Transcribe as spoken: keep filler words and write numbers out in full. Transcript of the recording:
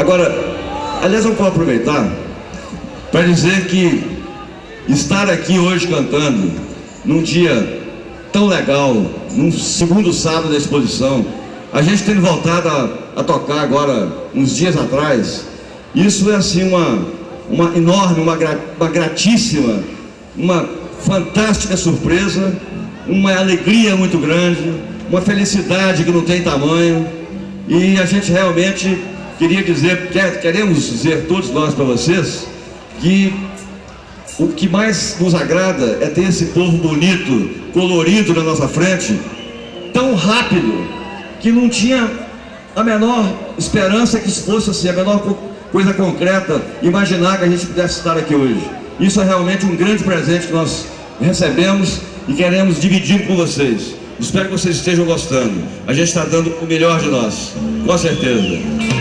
Agora, aliás, eu posso aproveitar para dizer que estar aqui hoje cantando, num dia tão legal, num segundo sábado da exposição, a gente tendo voltado a, a tocar agora, uns dias atrás, isso é assim uma, uma enorme, uma, gra, uma gratíssima, uma fantástica surpresa, uma alegria muito grande, uma felicidade que não tem tamanho. E a gente realmente queria dizer, quer, queremos dizer todos nós para vocês, que o que mais nos agrada é ter esse povo bonito, colorido na nossa frente, tão rápido, que não tinha a menor esperança que isso fosse assim, a menor coisa concreta, imaginar que a gente pudesse estar aqui hoje. Isso é realmente um grande presente que nós recebemos e queremos dividir com vocês. Espero que vocês estejam gostando. A gente está dando o melhor de nós, com certeza.